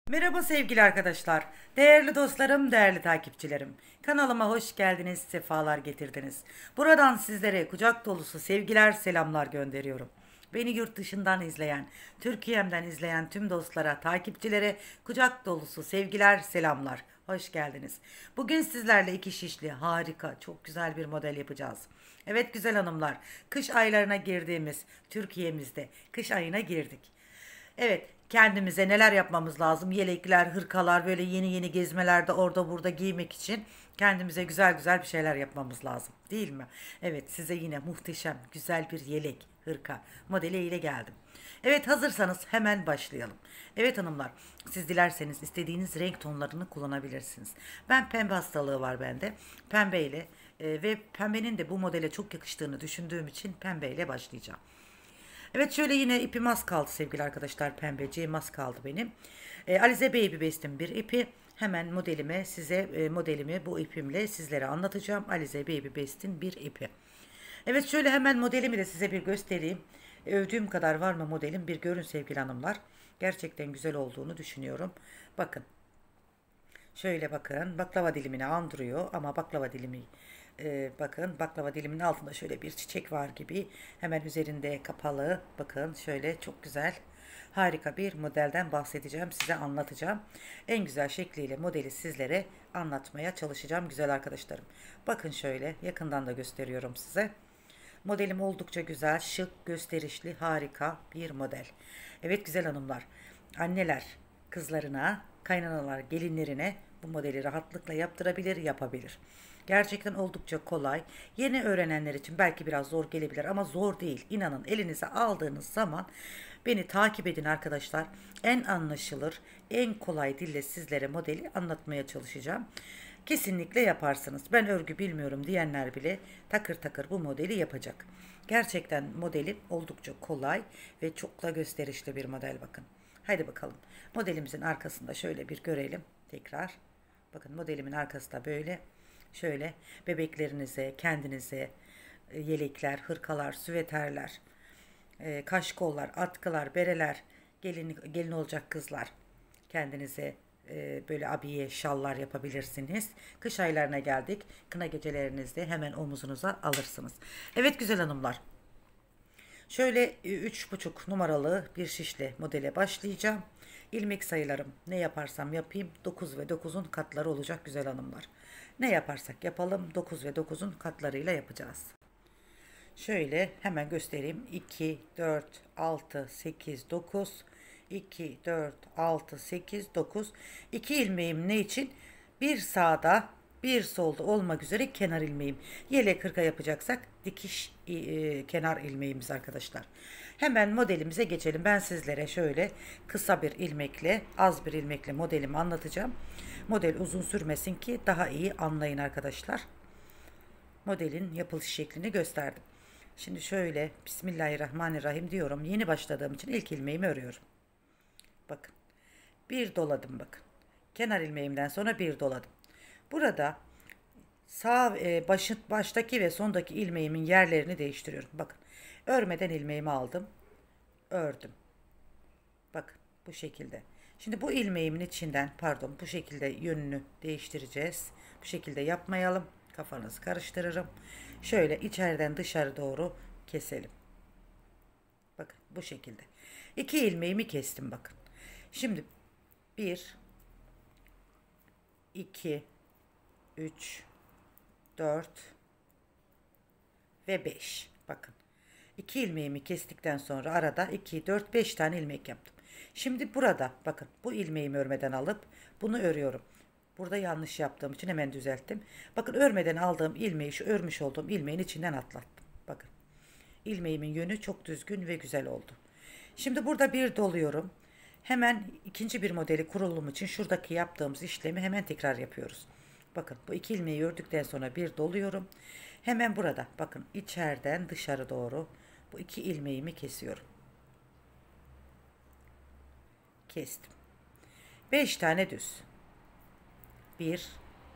Merhaba sevgili arkadaşlar, değerli dostlarım, değerli takipçilerim. Kanalıma hoş geldiniz, sefalar getirdiniz. Buradan sizlere kucak dolusu sevgiler, selamlar gönderiyorum. Beni yurt dışından izleyen, Türkiye'mden izleyen tüm dostlara, takipçilere kucak dolusu sevgiler, selamlar. Hoş geldiniz. Bugün sizlerle iki şişli, harika, çok güzel bir model yapacağız. Evet güzel hanımlar, kış aylarına girdiğimiz Türkiye'mizde kış ayına girdik. Evet, kendimize neler yapmamız lazım? Yelekler, hırkalar, böyle yeni yeni gezmelerde orada burada giymek için kendimize güzel güzel bir şeyler yapmamız lazım, değil mi? Evet, size yine muhteşem, güzel bir yelek, hırka modeliyle geldim. Evet, hazırsanız hemen başlayalım. Evet hanımlar, siz dilerseniz istediğiniz renk tonlarını kullanabilirsiniz. Ben pembe hastalığı var bende. Pembeyle ve pembenin de bu modele çok yakıştığını düşündüğüm için pembeyle başlayacağım. Evet şöyle yine ipim az kaldı sevgili arkadaşlar, pembeciğim az kaldı benim. Alize Baby Best'in bir ipi. Hemen modelimi bu ipimle sizlere anlatacağım. Alize Baby Best'in bir ipi. Evet şöyle hemen modelimi de size bir göstereyim. Övdüğüm kadar var mı modelim, bir görün sevgili hanımlar. Gerçekten güzel olduğunu düşünüyorum. Bakın. Şöyle bakın, baklava dilimini andırıyor ama baklava dilimi, bakın baklava diliminin altında şöyle bir çiçek var gibi, hemen üzerinde kapalı, bakın şöyle çok güzel, harika bir modelden bahsedeceğim, size anlatacağım. En güzel şekliyle modeli sizlere anlatmaya çalışacağım güzel arkadaşlarım. Bakın şöyle yakından da gösteriyorum size. Modelim oldukça güzel, şık, gösterişli, harika bir model. Evet güzel hanımlar, anneler kızlarına, kaynanalar gelinlerine bu modeli rahatlıkla yaptırabilir, yapabilir. Gerçekten oldukça kolay. Yeni öğrenenler için belki biraz zor gelebilir ama zor değil. İnanın, elinize aldığınız zaman beni takip edin arkadaşlar. En anlaşılır, en kolay dille sizlere modeli anlatmaya çalışacağım. Kesinlikle yaparsınız. Ben örgü bilmiyorum diyenler bile takır takır bu modeli yapacak. Gerçekten modeli oldukça kolay ve çok da gösterişli bir model, bakın. Haydi bakalım. Modelimizin arkasında şöyle bir görelim tekrar. Bakın modelimin arkası da böyle. Şöyle bebeklerinize, kendinize yelekler, hırkalar, süveterler, kaşkollar, atkılar, bereler, gelin olacak kızlar. Kendinize böyle abiye, şallar yapabilirsiniz. Kış aylarına geldik. Kına gecelerinizde hemen omuzunuza alırsınız. Evet güzel hanımlar. Şöyle 3,5 numaralı bir şişle modele başlayacağım. İlmek sayılarım ne yaparsam yapayım 9 ve 9'un katları olacak güzel hanımlar. Ne yaparsak yapalım 9 ve 9'un katlarıyla yapacağız. Şöyle hemen göstereyim. 2, 4, 6, 8, 9. 2, 4, 6, 8, 9. 2 ilmeğim ne için? Bir sağda, bir solda olmak üzere kenar ilmeğim. Yelek hırka yapacaksak dikiş kenar ilmeğimiz arkadaşlar. Hemen modelimize geçelim. Ben sizlere şöyle kısa bir ilmekle, az bir ilmekle modelimi anlatacağım. Model uzun sürmesin ki daha iyi anlayın arkadaşlar. Modelin yapılış şeklini gösterdim. Şimdi şöyle Bismillahirrahmanirrahim diyorum. Yeni başladığım için ilk ilmeğimi örüyorum. Bakın. Bir doladım bakın. Kenar ilmeğimden sonra bir doladım. Burada baştaki ve sondaki ilmeğimin yerlerini değiştiriyorum. Bakın. Örmeden ilmeğimi aldım. Ördüm. Bakın bu şekilde. Şimdi bu ilmeğimin içinden, pardon, bu şekilde yönünü değiştireceğiz. Bu şekilde yapmayalım. Kafanızı karıştırırım. Şöyle içeriden dışarı doğru keselim. Bakın bu şekilde. 2 ilmeğimi kestim bakın. Şimdi 1, 2, 3, 4 ve 5. Bakın. 2 ilmeğimi kestikten sonra arada 2, 4, 5 tane ilmek yaptım. Şimdi burada bakın bu ilmeğimi örmeden alıp bunu örüyorum. Burada yanlış yaptığım için hemen düzelttim. Bakın örmeden aldığım ilmeği şu örmüş olduğum ilmeğin içinden atlattım. Bakın ilmeğimin yönü çok düzgün ve güzel oldu. Şimdi burada bir doluyorum. Hemen ikinci bir modeli kurulum için şuradaki yaptığımız işlemi hemen tekrar yapıyoruz. Bakın bu iki ilmeği ördükten sonra bir doluyorum. Hemen burada bakın içeriden dışarı doğru bu iki ilmeğimi kesiyorum. Kestim. 5 tane düz. 1,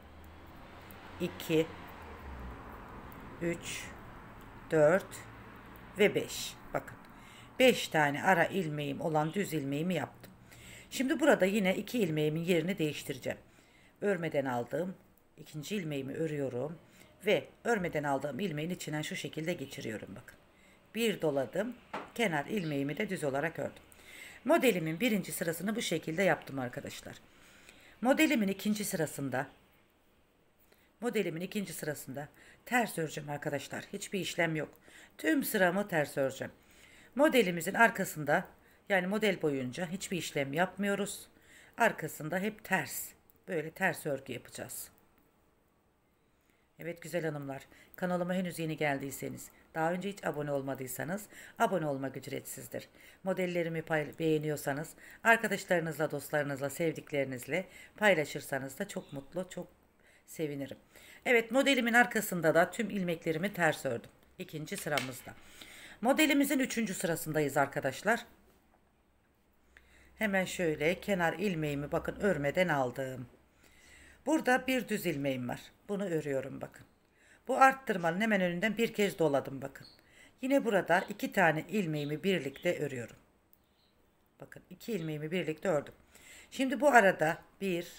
2, 3, 4 ve 5. Bakın 5 tane ara ilmeğim olan düz ilmeğimi yaptım. Şimdi burada yine 2 ilmeğimin yerini değiştireceğim. Örmeden aldığım ikinci ilmeğimi örüyorum ve örmeden aldığım ilmeğin içinden şu şekilde geçiriyorum bakın. Bir doladım. Kenar ilmeğimi de düz olarak ördüm. Modelimin birinci sırasını bu şekilde yaptım arkadaşlar. Modelimin ikinci sırasında ters öreceğim arkadaşlar. Hiçbir işlem yok. Tüm sıramı ters öreceğim. Modelimizin arkasında, yani model boyunca hiçbir işlem yapmıyoruz. Arkasında hep ters. Böyle ters örgü yapacağız. Evet güzel hanımlar, kanalıma henüz yeni geldiyseniz, daha önce hiç abone olmadıysanız abone olmak ücretsizdir. Modellerimi beğeniyorsanız arkadaşlarınızla, dostlarınızla, sevdiklerinizle paylaşırsanız da çok mutlu, çok sevinirim. Evet, modelimin arkasında da tüm ilmeklerimi ters ördüm. İkinci sıramızda. Modelimizin üçüncü sırasındayız arkadaşlar. Hemen şöyle kenar ilmeğimi bakın örmeden aldım. Burada bir düz ilmeğim var. Bunu örüyorum bakın. Bu arttırmanın hemen önünden bir kez doladım bakın. Yine burada 2 tane ilmeğimi birlikte örüyorum. Bakın 2 ilmeğimi birlikte ördüm. Şimdi bu arada 1,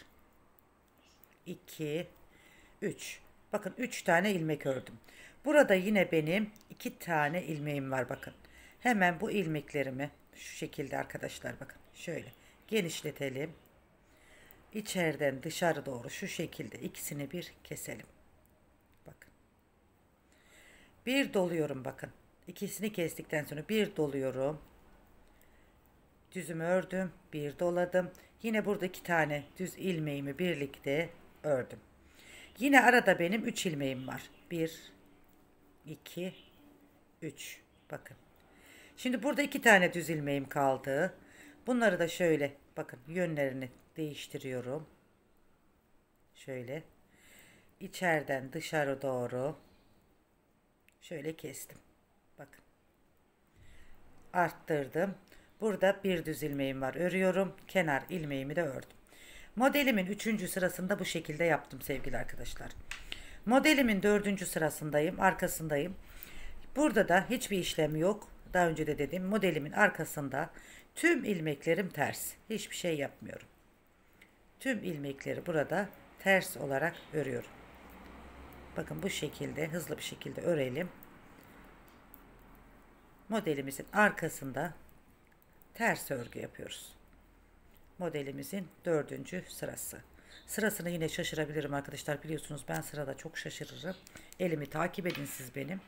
2, 3. Bakın 3 tane ilmek ördüm. Burada yine benim 2 tane ilmeğim var bakın. Hemen bu ilmeklerimi şu şekilde arkadaşlar bakın. Şöyle genişletelim. İçeriden dışarı doğru şu şekilde ikisini bir keselim. Bakın. Bir doluyorum bakın. İkisini kestikten sonra bir doluyorum. Düzümü ördüm. Bir doladım. Yine burada 2 tane düz ilmeğimi birlikte ördüm. Yine arada benim 3 ilmeğim var. 1, 2, 3. Bakın. Şimdi burada 2 tane düz ilmeğim kaldı. Bunları da şöyle bakın yönlerini değiştiriyorum. Şöyle içeriden dışarı doğru şöyle kestim. Bakın. Arttırdım. Burada bir düz ilmeğim var. Örüyorum. Kenar ilmeğimi de ördüm. Modelimin 3. sırasında bu şekilde yaptım sevgili arkadaşlar. Modelimin 4. sırasındayım. Arkasındayım. Burada da hiçbir işlem yok. Daha önce de dedim. Modelimin arkasında tüm ilmeklerim ters. Hiçbir şey yapmıyorum. Tüm ilmekleri burada ters olarak örüyorum. Bakın bu şekilde hızlı bir şekilde örelim. Modelimizin arkasında ters örgü yapıyoruz. Modelimizin 4. sırası. Sırasını yine şaşırabilirim arkadaşlar. Biliyorsunuz ben sırada çok şaşırırım. Elimi takip edin siz benim.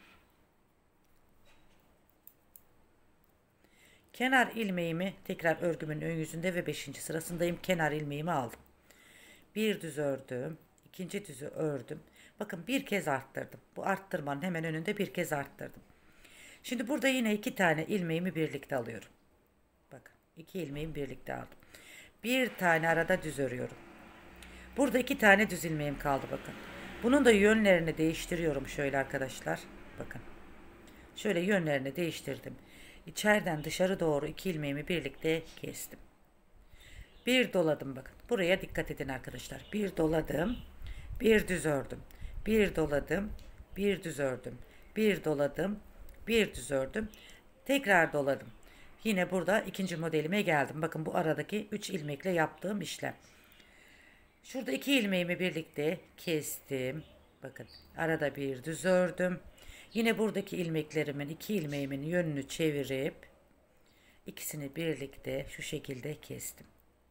Kenar ilmeğimi tekrar örgümün ön yüzünde ve 5. sırasındayım. Kenar ilmeğimi aldım. Bir düz ördüm. İkinci düzü ördüm. Bakın bir kez arttırdım. Bu arttırmanın hemen önünde bir kez arttırdım. Şimdi burada yine 2 tane ilmeğimi birlikte alıyorum. Bakın 2 ilmeğimi birlikte aldım. Bir tane arada düz örüyorum. Burada 2 tane düz ilmeğim kaldı bakın. Bunun da yönlerini değiştiriyorum şöyle arkadaşlar. Bakın. Şöyle yönlerini değiştirdim. İçeriden dışarı doğru 2 ilmeğimi birlikte kestim. Bir doladım bakın. Buraya dikkat edin arkadaşlar. Bir doladım. Bir düz ördüm. Bir doladım. Bir düz ördüm. Bir doladım. Bir düz ördüm. Tekrar doladım. Yine burada ikinci modelime geldim. Bakın bu aradaki 3 ilmekle yaptığım işlem. Şurada 2 ilmeğimi birlikte kestim. Bakın arada bir düz ördüm. Yine buradaki ilmeklerimin 2 ilmeğimin yönünü çevirip ikisini birlikte şu şekilde kestim.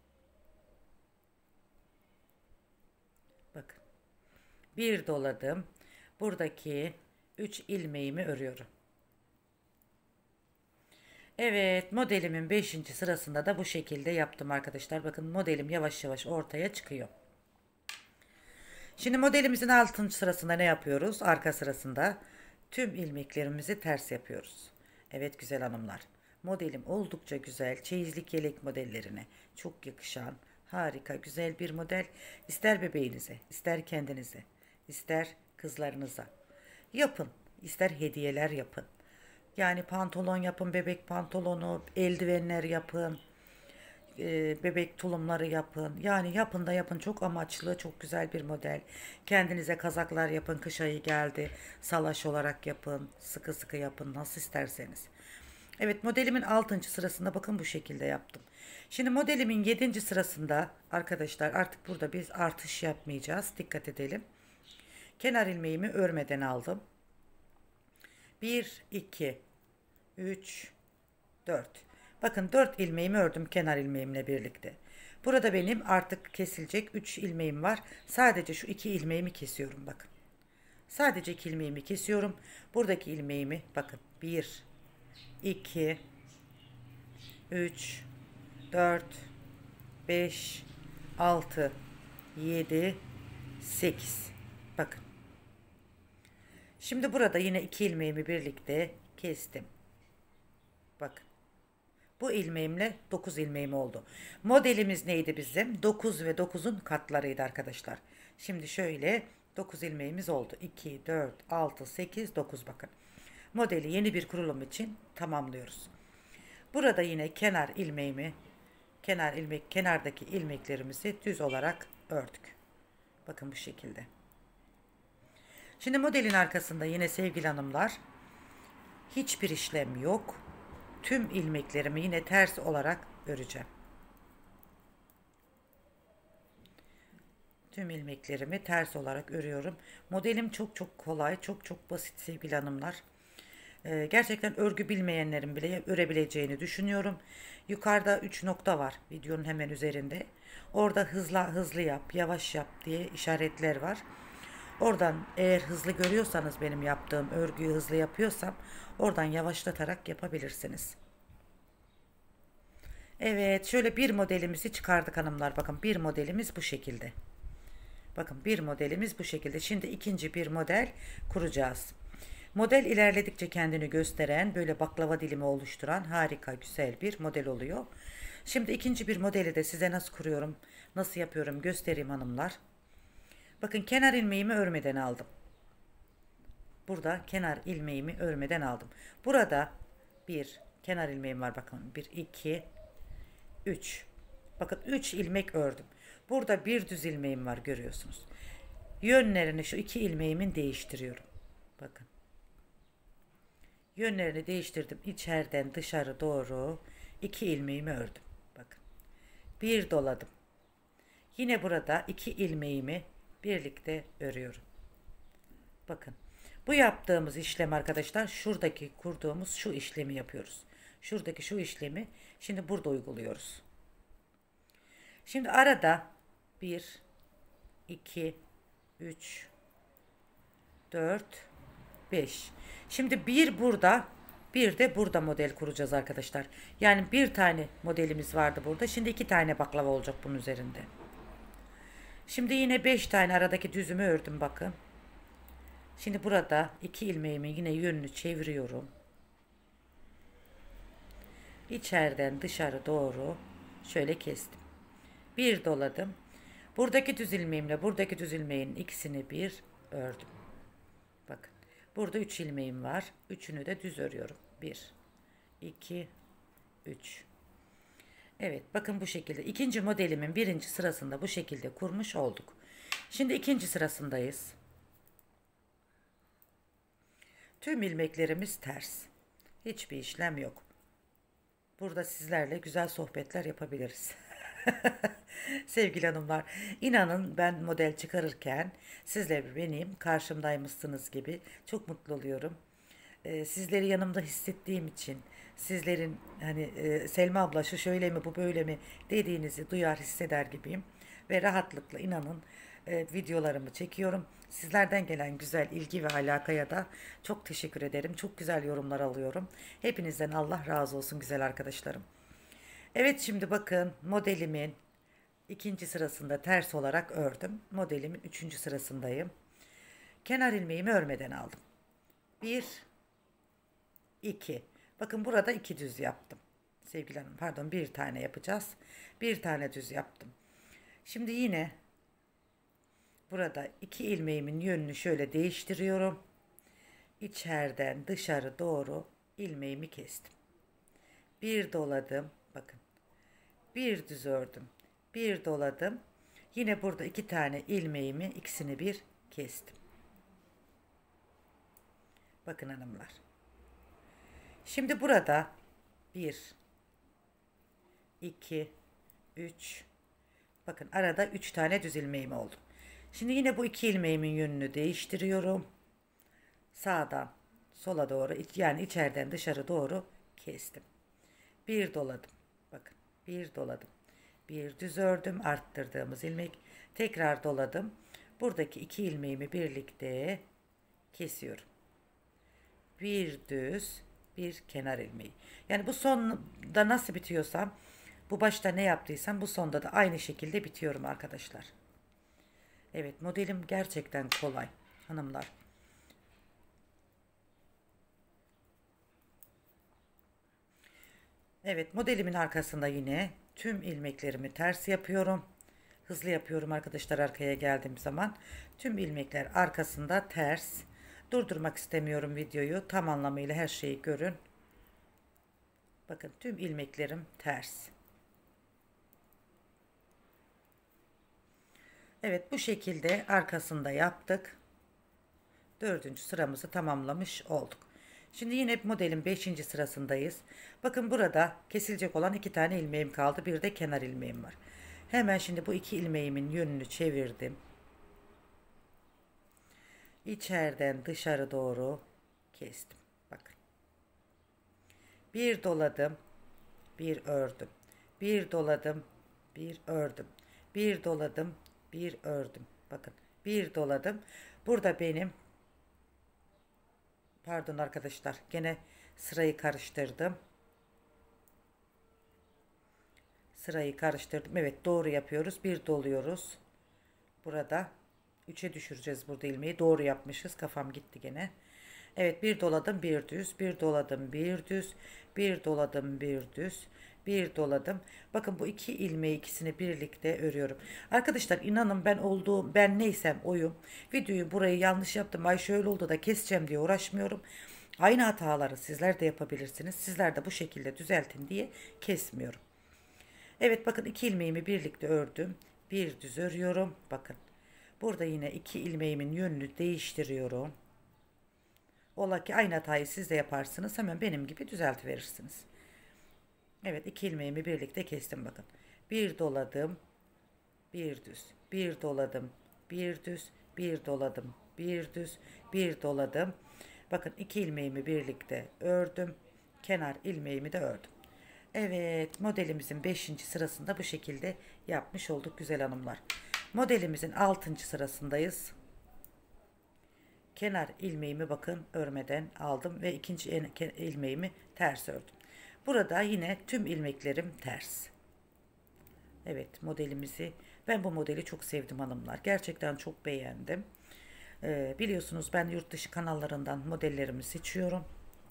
Bakın. Bir doladım. Buradaki 3 ilmeğimi örüyorum. Evet, modelimin 5. sırasında da bu şekilde yaptım arkadaşlar. Bakın modelim yavaş yavaş ortaya çıkıyor. Şimdi modelimizin 6. sırasında ne yapıyoruz? Arka sırasında tüm ilmeklerimizi ters yapıyoruz. Evet güzel hanımlar. Modelim oldukça güzel. Çeyizlik yelek modellerine çok yakışan harika güzel bir model. İster bebeğinize, ister kendinize, ister kızlarınıza yapın. İster hediyeler yapın. Yani pantolon yapın, bebek pantolonu, eldivenler yapın, bebek tulumları yapın. Yani yapın da yapın. Çok amaçlı, çok güzel bir model. Kendinize kazaklar yapın. Kış ayı geldi. Salaş olarak yapın. Sıkı sıkı yapın. Nasıl isterseniz. Evet, modelimin 6. sırasında bakın bu şekilde yaptım. Şimdi modelimin 7. sırasında arkadaşlar artık burada biz artış yapmayacağız. Dikkat edelim. Kenar ilmeğimi örmeden aldım. 1, 2, 3, 4. Bakın 4 ilmeğimi ördüm kenar ilmeğimle birlikte. Burada benim artık kesilecek 3 ilmeğim var. Sadece şu 2 ilmeğimi kesiyorum bakın. Sadece 2 ilmeğimi kesiyorum. Buradaki ilmeğimi bakın 1, 2, 3, 4, 5, 6, 7, 8. Bakın. Şimdi burada yine 2 ilmeğimi birlikte kestim. Bakın. Bu ilmeğimle 9 ilmeğim oldu. Modelimiz neydi bizim? 9 ve 9'un katlarıydı arkadaşlar. Şimdi şöyle 9 ilmeğimiz oldu. 2, 4, 6, 8, 9 bakın. Modeli yeni bir kurulum için tamamlıyoruz. Burada yine kenardaki ilmeklerimizi düz olarak ördük. Bakın bu şekilde. Şimdi modelin arkasında yine sevgili hanımlar hiçbir işlem yok. Tüm ilmeklerimi yine ters olarak öreceğim. Tüm ilmeklerimi ters olarak örüyorum. Modelim çok kolay, çok basit sevgili hanımlar. Gerçekten örgü bilmeyenlerin bile örebileceğini düşünüyorum. Yukarıda 3 nokta var videonun hemen üzerinde. Orada hızlı yap, yavaş yap diye işaretler var. Oradan eğer hızlı görüyorsanız benim yaptığım örgüyü hızlı yapıyorsam oradan yavaşlatarak yapabilirsiniz. Evet, şöyle bir modelimizi çıkardık hanımlar. Bakın bir modelimiz bu şekilde. Bakın bir modelimiz bu şekilde. Şimdi ikinci bir model kuracağız. Model ilerledikçe kendini gösteren, böyle baklava dilimi oluşturan harika güzel bir model oluyor. Şimdi ikinci bir modeli de size nasıl kuruyorum, nasıl yapıyorum göstereyim hanımlar. Bakın kenar ilmeğimi örmeden aldım. Burada kenar ilmeğimi örmeden aldım. Burada bir kenar ilmeğim var bakın. 1, 2, 3. Bakın 3 ilmek ördüm. Burada bir düz ilmeğim var görüyorsunuz. Yönlerini şu 2 ilmeğimin değiştiriyorum. Bakın. Yönlerini değiştirdim. İçeriden dışarı doğru 2 ilmeğimi ördüm. Bakın. Bir doladım. Yine burada 2 ilmeğimi birlikte örüyorum. Bakın. Bu yaptığımız işlem arkadaşlar şuradaki kurduğumuz şu işlemi yapıyoruz. Şuradaki şu işlemi şimdi burada uyguluyoruz. Şimdi arada 1, 2, 3, 4, 5. Şimdi bir burada, bir de burada model kuracağız arkadaşlar. Yani bir tane modelimiz vardı burada. Şimdi 2 tane baklava olacak bunun üzerinde. Şimdi yine 5 tane aradaki düzümü ördüm bakın. Şimdi burada 2 ilmeğimi yine yönünü çeviriyorum. İçeriden dışarı doğru şöyle kestim. Bir doladım. Buradaki düz ilmeğimle buradaki düz ilmeğin ikisini bir ördüm. Bakın. Burada 3 ilmeğim var. Üçünü de düz örüyorum. 1, 2, 3. Evet bakın bu şekilde. İkinci modelimin birinci sırasında bu şekilde kurmuş olduk. Şimdi ikinci sırasındayız. Tüm ilmeklerimiz ters. Hiçbir işlem yok. Burada sizlerle güzel sohbetler yapabiliriz. Sevgili hanımlar, inanın ben model çıkarırken sizler benim karşımdaymışsınız gibi çok mutlu oluyorum. Sizleri yanımda hissettiğim için sizlerin hani Selma abla şu şöyle mi bu böyle mi dediğinizi duyar hisseder gibiyim ve rahatlıkla inanın videolarımı çekiyorum. Sizlerden gelen güzel ilgi ve alakaya da çok teşekkür ederim. Çok güzel yorumlar alıyorum. Hepinizden Allah razı olsun güzel arkadaşlarım. Evet şimdi bakın modelimin ikinci sırasında ters olarak ördüm. Modelimin üçüncü sırasındayım. Kenar ilmeğimi örmeden aldım. 1, 2. Bakın burada 2 düz yaptım. Sevgili hanım pardon bir tane yapacağız. Bir tane düz yaptım. Şimdi yine burada 2 ilmeğimin yönünü şöyle değiştiriyorum. İçeriden dışarı doğru ilmeğimi kestim. Bir doladım. Bakın. Bir düz ördüm. Bir doladım. Yine burada 2 tane ilmeğimi ikisini bir kestim. Bakın hanımlar. Şimdi burada 1, 2, 3. Bakın arada 3 tane düz ilmeğim oldu. Şimdi yine bu 2 ilmeğimin yönünü değiştiriyorum. Sağdan sola doğru, yani içeriden dışarı doğru kestim. Bir doladım. Bakın bir doladım. Bir düz ördüm, arttırdığımız ilmek. Tekrar doladım. Buradaki 2 ilmeğimi birlikte kesiyorum. Bir düz, bir kenar ilmeği. Yani bu sonda nasıl bitiyorsam, bu başta ne yaptıysam bu sonda da aynı şekilde bitiyorum arkadaşlar. Evet, modelim gerçekten kolay hanımlar. Evet, modelimin arkasında yine tüm ilmeklerimi ters yapıyorum. Hızlı yapıyorum arkadaşlar arkaya geldiğim zaman. Tüm ilmekler arkasında ters. Durdurmak istemiyorum videoyu. Tam anlamıyla her şeyi görün. Bakın tüm ilmeklerim ters. Evet, bu şekilde arkasında yaptık. Dördüncü sıramızı tamamlamış olduk. Şimdi yine modelin 5. sırasındayız. Bakın burada kesilecek olan 2 tane ilmeğim kaldı. Bir de kenar ilmeğim var. Hemen şimdi bu 2 ilmeğimin yönünü çevirdim. İçeriden dışarı doğru kestim. Bakın. Bir doladım, bir ördüm. Bir doladım, bir ördüm. Bir doladım, bir ördüm. Bakın, bir doladım. Burada benim, pardon arkadaşlar, gene sırayı karıştırdım. Sırayı karıştırdım. Evet, doğru yapıyoruz. Bir doluyoruz. Burada 3'e düşüreceğiz burada ilmeği. Doğru yapmışız. Kafam gitti gene. Evet, bir doladım, bir düz, bir doladım, bir düz, bir doladım, bir düz, bir doladım. Bakın bu 2 ilmeği, ikisini birlikte örüyorum. Arkadaşlar inanın, ben neysem oyum. Videoyu burayı yanlış yaptım, ay şöyle oldu da keseceğim diye uğraşmıyorum. Aynı hataları sizler de yapabilirsiniz. Sizler de bu şekilde düzeltin diye kesmiyorum. Evet, bakın 2 ilmeğimi birlikte ördüm. Bir düz örüyorum. Bakın. Burada yine 2 ilmeğimin yönünü değiştiriyorum. Ola ki aynı hatayı siz de yaparsınız. Hemen benim gibi düzeltiverirsiniz. Evet, 2 ilmeğimi birlikte kestim bakın. Bir doladım. Bir düz. Bir doladım. Bir düz. Bir doladım. Bir düz. Bir doladım. Bakın 2 ilmeğimi birlikte ördüm. Kenar ilmeğimi de ördüm. Evet, modelimizin 5. sırasında bu şekilde yapmış olduk güzel hanımlar. Modelimizin 6. sırasındayız. Kenar ilmeğimi bakın örmeden aldım ve ikinci ilmeğimi ters ördüm. Burada yine tüm ilmeklerim ters. Evet, ben bu modeli çok sevdim hanımlar. Gerçekten çok beğendim. Biliyorsunuz ben yurt dışı kanallarından modellerimi seçiyorum.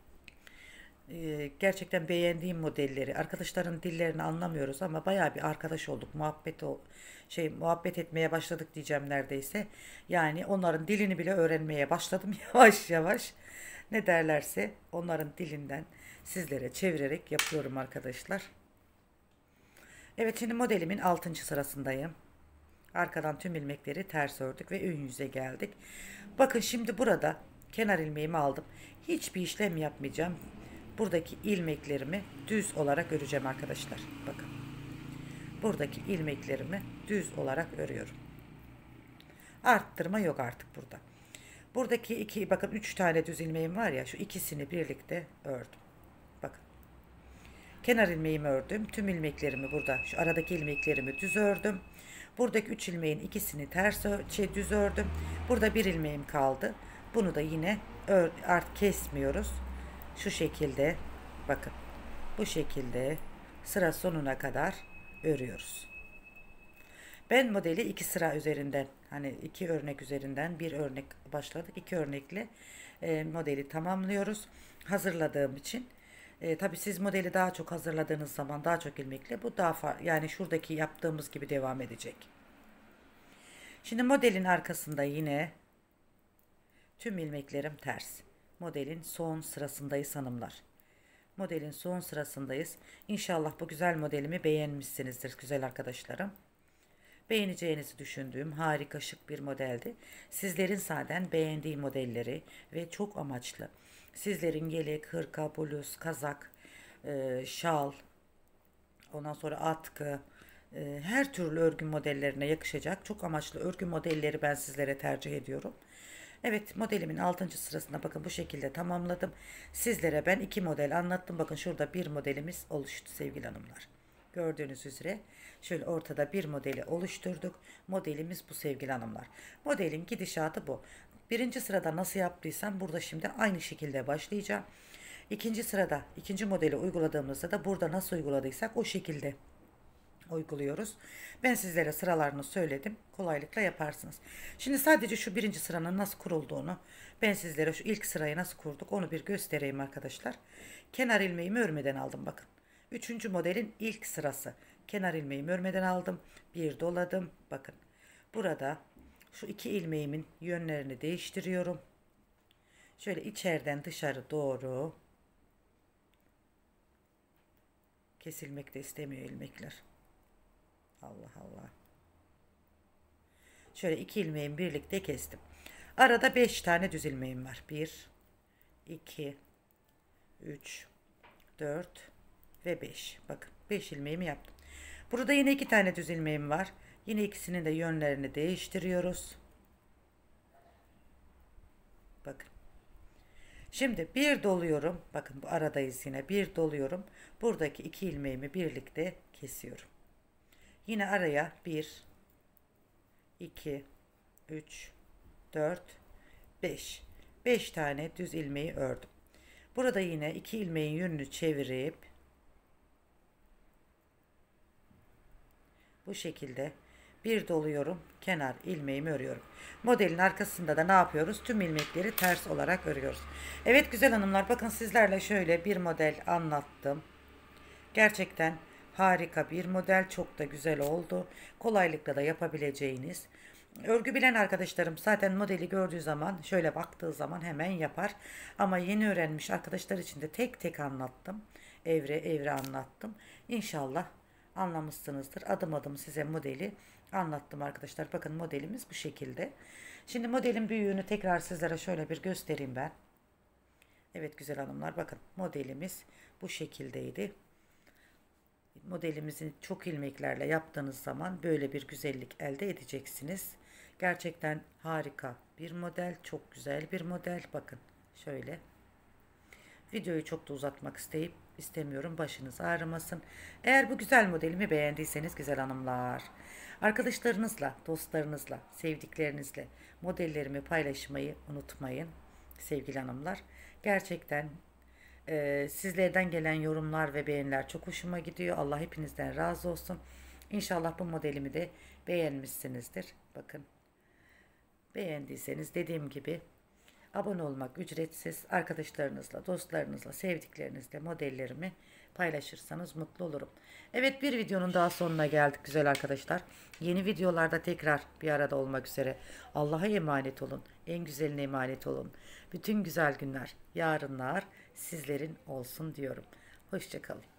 Gerçekten beğendiğim modelleri, arkadaşların dillerini anlamıyoruz ama bayağı bir arkadaş olduk, muhabbet etmeye başladık diyeceğim neredeyse. Yani onların dilini bile öğrenmeye başladım yavaş yavaş. Ne derlerse onların dilinden sizlere çevirerek yapıyorum arkadaşlar. Evet, şimdi modelimin 6. sırasındayım. Arkadan tüm ilmekleri ters ördük ve ön yüze geldik. Bakın şimdi burada kenar ilmeğimi aldım. Hiçbir işlem yapmayacağım. Buradaki ilmeklerimi düz olarak öreceğim arkadaşlar. Bakın. Buradaki ilmeklerimi düz olarak örüyorum. Arttırma yok artık burada. Buradaki bakın 3 tane düz ilmeğim var ya, şu ikisini birlikte ördüm. Bakın. Kenar ilmeğimi ördüm. Tüm ilmeklerimi burada, şu aradaki ilmeklerimi düz ördüm. Buradaki 3 ilmeğin ikisini düz ördüm. Burada bir ilmeğim kaldı. Bunu da yine kesmiyoruz. Şu şekilde bakın, bu şekilde sıra sonuna kadar örüyoruz. Ben modeli 2 sıra üzerinden, hani 2 örnek üzerinden bir örnek başladık. 2 örnekle modeli tamamlıyoruz. Hazırladığım için. Tabi siz modeli daha çok hazırladığınız zaman daha çok ilmekle bu daha yani şuradaki yaptığımız gibi devam edecek. Şimdi modelin arkasında yine tüm ilmeklerim ters. Modelin son sırasındayız hanımlar. Modelin son sırasındayız. İnşallah bu güzel modelimi beğenmişsinizdir güzel arkadaşlarım. Beğeneceğinizi düşündüğüm harika şık bir modeldi. Sizlerin zaten beğendiği modelleri ve çok amaçlı. Sizlerin yelek, hırka, bluz, kazak, şal, ondan sonra atkı, her türlü örgü modellerine yakışacak çok amaçlı örgü modelleri ben sizlere tercih ediyorum. Evet, modelimin 6. sırasına bakın bu şekilde tamamladım. Sizlere ben 2 model anlattım. Bakın şurada bir modelimiz oluştu sevgili hanımlar. Gördüğünüz üzere şöyle ortada bir modeli oluşturduk. Modelimiz bu sevgili hanımlar. Modelin gidişatı bu. Birinci sırada nasıl yaptıysam burada şimdi aynı şekilde başlayacağım. İkinci sırada ikinci modeli uyguladığımızda da burada nasıl uyguladıysak o şekilde uyguluyoruz. Ben sizlere sıralarını söyledim. Kolaylıkla yaparsınız. Şimdi sadece şu birinci sıranın nasıl kurulduğunu ben sizlere şu ilk sırayı nasıl kurduk onu bir göstereyim arkadaşlar. Kenar ilmeğimi örmeden aldım bakın. Üçüncü modelin ilk sırası. Kenar ilmeğimi örmeden aldım. Bir doladım. Bakın. Burada şu iki ilmeğimin yönlerini değiştiriyorum. Şöyle içeriden dışarı doğru. Kesilmek de istemiyor ilmekler. Allah Allah. Şöyle iki ilmeğimi birlikte kestim. Arada 5 tane düz ilmeğim var. 1, 2, 3, 4 ve 5. Bakın 5 ilmeğimi yaptım. Burada yine 2 tane düz ilmeğim var. Yine ikisinin de yönlerini değiştiriyoruz. Bakın. Şimdi bir doluyorum. Bakın bu aradayız yine. Bir doluyorum. Buradaki iki ilmeğimi birlikte kesiyorum. Yine araya 1, 2, 3, 4, 5. 5 tane düz ilmeği ördüm. Burada yine iki ilmeğin yönünü çevirip bu şekilde bir doluyorum. Kenar ilmeğimi örüyorum. Modelin arkasında da ne yapıyoruz? Tüm ilmekleri ters olarak örüyoruz. Evet güzel hanımlar bakın sizlerle şöyle bir model anlattım. Gerçekten harika bir model. Çok da güzel oldu. Kolaylıkla da yapabileceğiniz. Örgü bilen arkadaşlarım zaten modeli gördüğü zaman şöyle baktığı zaman hemen yapar. Ama yeni öğrenmiş arkadaşlar için de tek tek anlattım. Evre evre anlattım. İnşallah anlamışsınızdır. Adım adım size modeli anlattım arkadaşlar. Bakın modelimiz bu şekilde. Şimdi modelin büyüğünü tekrar sizlere şöyle bir göstereyim ben. Evet güzel hanımlar bakın modelimiz bu şekildeydi. Modelimizi çok ilmeklerle yaptığınız zaman böyle bir güzellik elde edeceksiniz. Gerçekten harika bir model, çok güzel bir model. Bakın şöyle. Videoyu çok da uzatmak istemiyorum. Başınız ağrımasın. Eğer bu güzel modelimi beğendiyseniz güzel hanımlar, arkadaşlarınızla, dostlarınızla, sevdiklerinizle modellerimi paylaşmayı unutmayın sevgili hanımlar. Gerçekten sizlerden gelen yorumlar ve beğeniler çok hoşuma gidiyor. Allah hepinizden razı olsun. İnşallah bu modelimi de beğenmişsinizdir. Bakın beğendiyseniz dediğim gibi abone olmak ücretsiz. Arkadaşlarınızla, dostlarınızla, sevdiklerinizle modellerimi paylaşırsanız mutlu olurum. Evet bir videonun daha sonuna geldik güzel arkadaşlar. Yeni videolarda tekrar bir arada olmak üzere. Allah'a emanet olun. En güzeline emanet olun. Bütün güzel günler, yarınlar sizlerin olsun diyorum. Hoşça kalın.